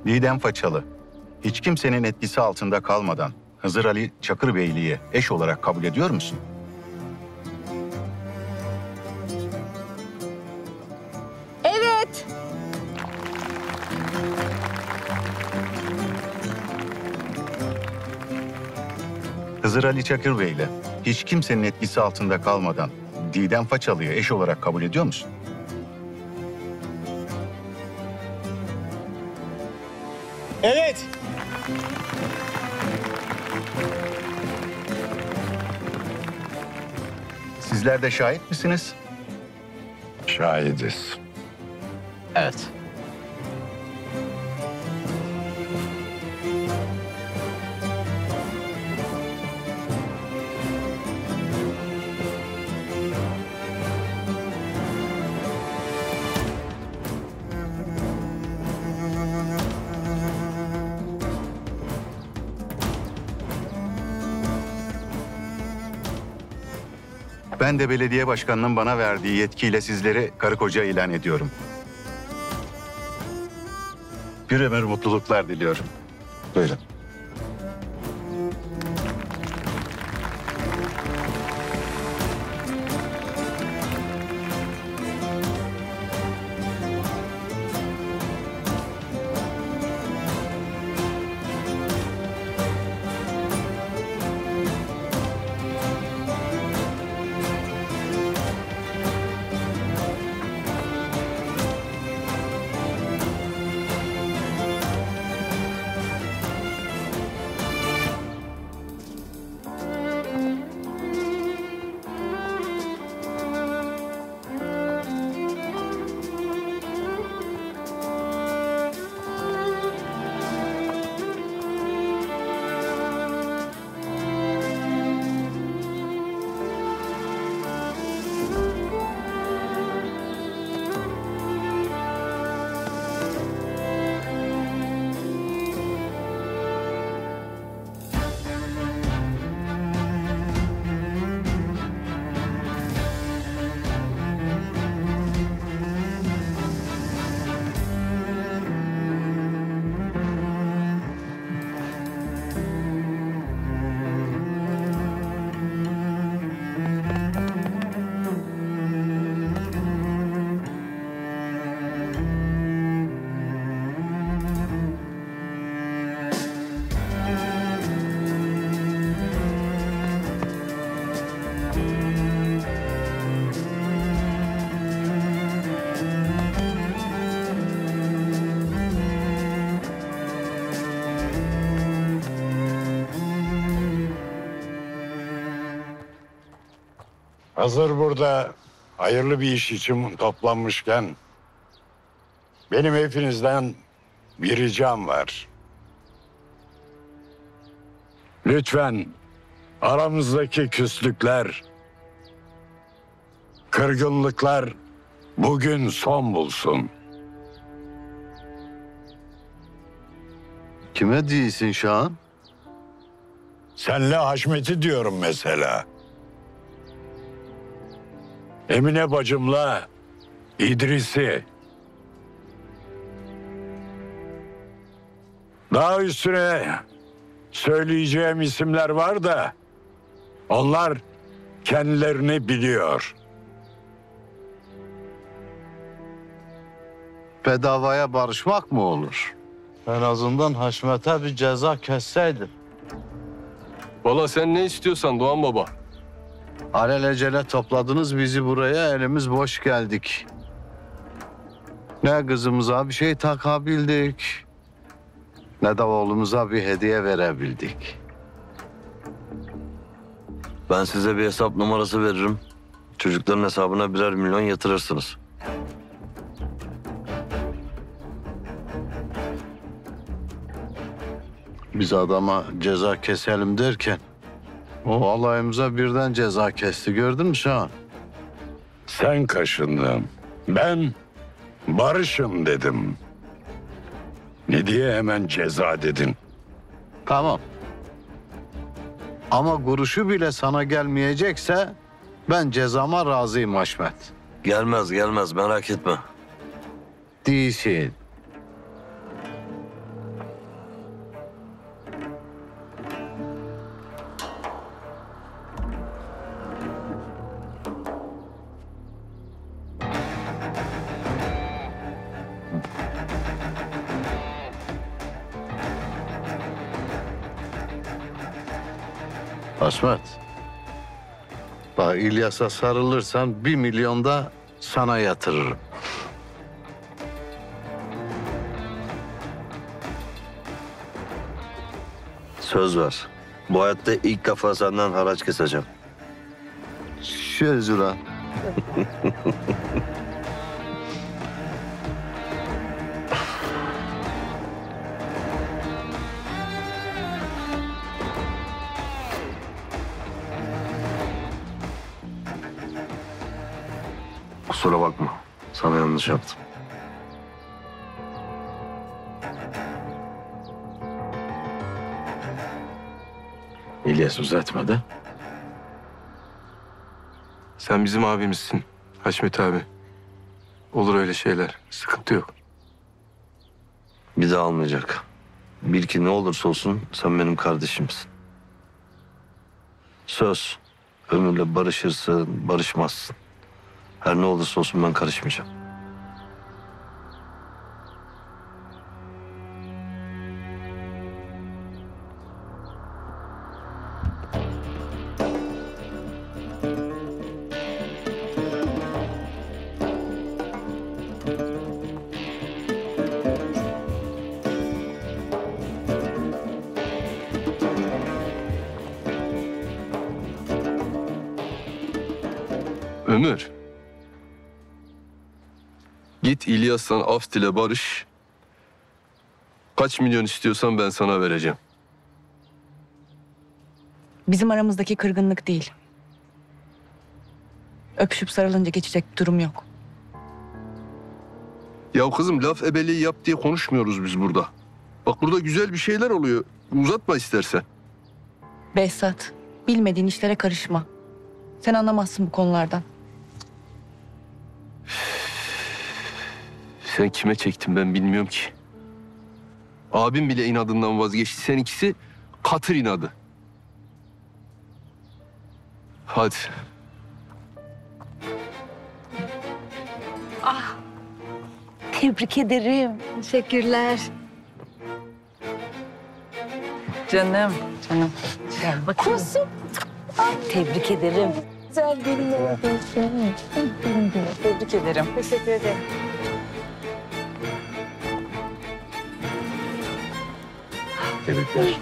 Didem Façalı, hiç kimsenin etkisi altında kalmadan Hızır Ali Çakırbeyli'yi eş olarak kabul ediyor musun? Evet. Hızır Ali Çakırbeyli, hiç kimsenin etkisi altında kalmadan Didem Façalı'yı eş olarak kabul ediyor musun? Evet. Sizler de şahit misiniz? Şahidiz. Evet. Ben de belediye başkanının bana verdiği yetkiyle sizleri karı koca ilan ediyorum. Bir ömür mutluluklar diliyorum. Buyurun. Hazır burada hayırlı bir iş için toplanmışken benim hepinizden bir ricam var. Lütfen aramızdaki küslükler, kırgınlıklar bugün son bulsun. Kime değilsin Şahan? Senle Haşmet'i diyorum mesela. Emine bacımla İdris'i. Daha üstüne söyleyeceğim isimler var da onlar kendilerini biliyor. Bedavaya barışmak mı olur? En azından Haşmet'e bir ceza kesseydin. Valla sen ne istiyorsan Doğan Baba. Alelacele topladınız bizi buraya, elimiz boş geldik. Ne kızımıza bir şey takabildik, ne de oğlumuza bir hediye verebildik. Ben size bir hesap numarası veririm. Çocukların hesabına birer milyon yatırırsınız. Biz adama ceza keselim derken o alayımıza birden ceza kesti, gördün mü Şahan? Sen kaşındın. Ben barışın dedim. Ne diye hemen ceza dedin? Tamam. Ama kuruşu bile sana gelmeyecekse ben cezama razıyım Haşmet. Gelmez merak etme. Değilsin. Haşmet. Bak İlyas'a sarılırsan 1 milyon da sana yatırırım. Söz ver. Bu hayatta ilk defa senden haraç keseceğim. Söz ulan. Kusura bakma. Sana yanlış yaptım. İlyas uzatmadı. Sen bizim abimizsin Haşmet abi. Olur öyle şeyler. Sıkıntı yok. Bir daha almayacak. Bil ki ne olursa olsun sen benim kardeşimsin. Söz. Ömürle barışırsın, barışmazsın. Her ne olursa olsun ben karışmayacağım. Ömür. Git İlyas'tan af dile barış. Kaç milyon istiyorsan ben sana vereceğim. Bizim aramızdaki kırgınlık değil. Öpüşüp sarılınca geçecek bir durum yok. Ya kızım laf ebeliği yap diye konuşmuyoruz biz burada. Bak burada güzel bir şeyler oluyor. Uzatma istersen. Behzat, bilmediğin işlere karışma. Sen anlamazsın bu konulardan. Sen kime çektin ben bilmiyorum ki. Abim bile inadından vazgeçti. Seninkisi katır inadı. Hadi. Tebrik ederim. Teşekkürler. Canım. Gel bakayım. Tebrik ederim. Güzel gelin oldun. Tebrik ederim. Teşekkür ederim. Tebrikler.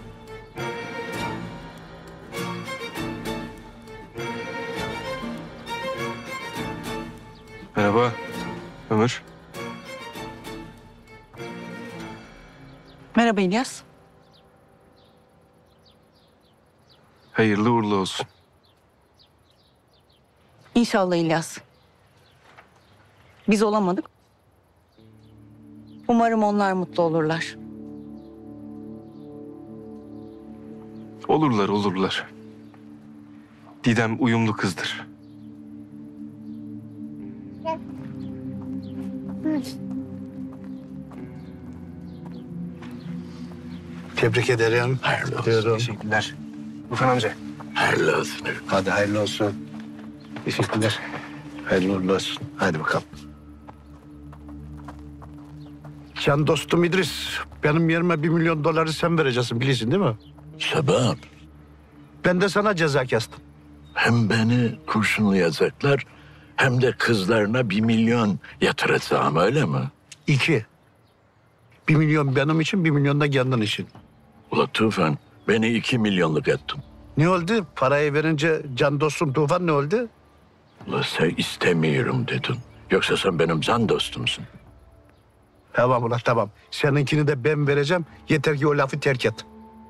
Merhaba Ömür. Merhaba İlyas. Hayırlı uğurlu olsun. İnşallah İlyas. Biz olamadık. Umarım onlar mutlu olurlar. Olurlar olurlar. Didem uyumlu kızdır. Tebrik ederim. Hayırlı olsun. Teşekkürler. Tufan amca. Hayırlı olsun. Hadi hayırlı olsun. Teşekkürler. Hayırlı uğurlu olsun. Hadi bakalım. Can dostum İdris, benim yerime 1 milyon doları sen vereceksin biliyorsun değil mi? Sebep? Ben de sana ceza kestim. Hem beni kurşunlayacaklar hem de kızlarına 1 milyon yatıracağım öyle mi? 2. 1 milyon benim için, 1 milyon da kendin için. Ula Tufan beni 2 milyonluk ettin. Ne oldu? Parayı verince can dostum Tufan ne oldu? Ula sen istemiyorum dedin. Yoksa sen benim can dostumsun. Tamam ulan tamam. Seninkini de ben vereceğim. Yeter ki o lafı terk et.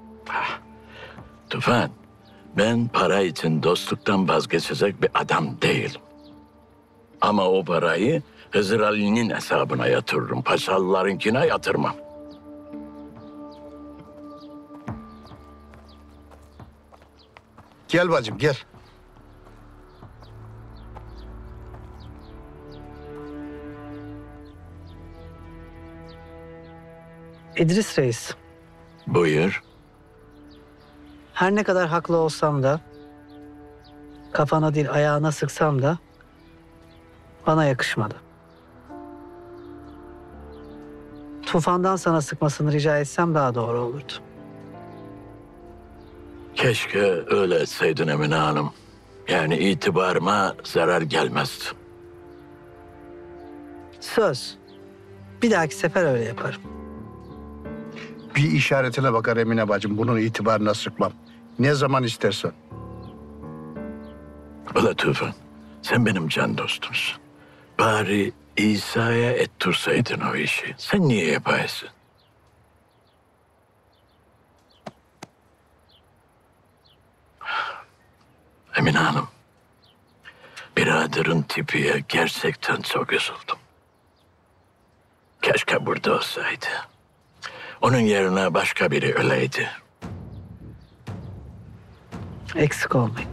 Tufan ben para için dostluktan vazgeçecek bir adam değilim. Ama o parayı Hızır Ali'nin hesabına yatırırım. Paşalılarınkine yatırmam. Gel bacım gel. İdris Reis, Buyur. her ne kadar haklı olsam da, kafana değil ayağına sıksam da bana yakışmadı. Tufan'dan sana sıkmasını rica etsem daha doğru olurdu. Keşke öyle etseydin Emine Hanım. Yani itibarıma zarar gelmezdi. Söz. Bir dahaki sefer öyle yaparım. Bir işaretine bakar Emine bacım. Bunun itibarına sıkmam. Ne zaman istersen. Ula Tufan, sen benim can dostumsun. Bari İsa'ya ettirseydin o işi. Sen niye yapıyorsun? Emine Hanım, biraderin tipiye gerçekten çok üzüldüm. Keşke burada olsaydı. Onun yerine başka biri öleydi. Eksik olmayın.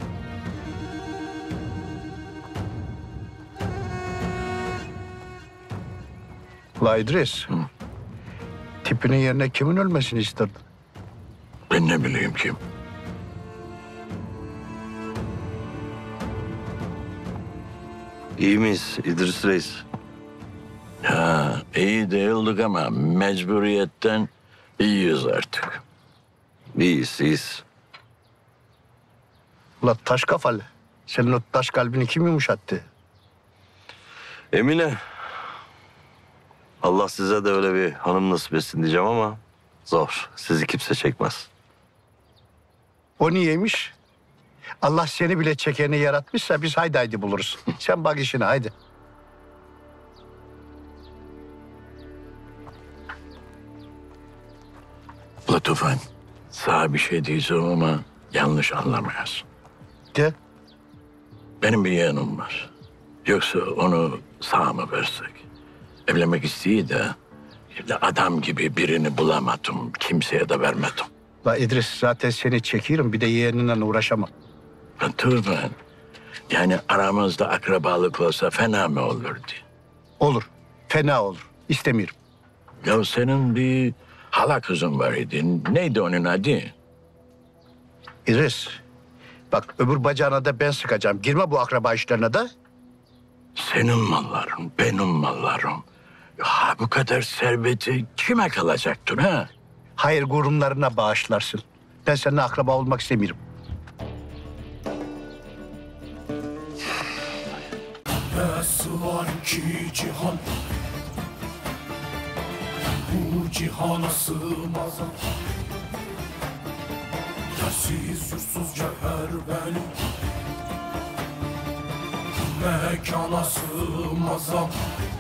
La İdris. Tipinin yerine kimin ölmesini isterdin? Ben ne bileyim kim? İyi miyiz İdris Reis? Ha, iyi değildik ama mecburiyetten iyiyiz artık. İyiyiz, iyiyiz. La taş kafalı. Senin o taş kalbini kim yumuşattı? Emine. Allah size de öyle bir hanım nasip etsin diyeceğim ama zor. Sizi kimse çekmez. O niyeymiş? Allah seni bile çekeni yaratmışsa biz haydi buluruz. Sen bak işine haydi. Ula Tufan, sana bir şey diyeceğim ama yanlış anlamayasın. De. Benim bir yeğenim var. Yoksa onu sağ mı versek? Evlenmek istiyor da şimdi adam gibi birini bulamadım. Kimseye de vermedim. La İdris zaten seni çekiyorum bir de yeğeninle uğraşamam. Ben Tufan, yani aramızda akrabalık olsa fena mı olurdu? Olur. Fena olur. İstemiyorum. Ya senin bir hala kızın var idi. Neydi onun adı? İdris. Bak öbür bacağına da ben sıkacağım. Girme bu akraba işlerine de. Senin malların, benim mallarım. Ya bu kadar serveti kime kalacaktır ha? Hayır kurumlarına bağışlarsın. Ben seninle akraba olmak istemiyorum. Nasıl var ki cihan, bu cihana sığmaz. Yersiz yursuz cevher benim, mekana sığmaz.